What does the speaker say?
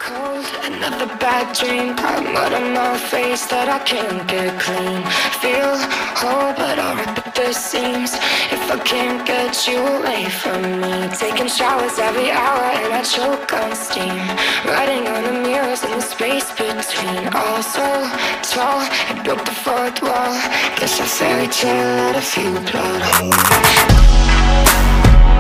cold, another bad dream. Got mud on my face that I can't get clean. Feel whole, but I'll rip at the seams if I can't get you away from me. Taking showers every hour and I choke on steam. Writing on the mirrors in the space between. All so tall, I broke the fourth wall. Guess a fairy tale had a few plot holes.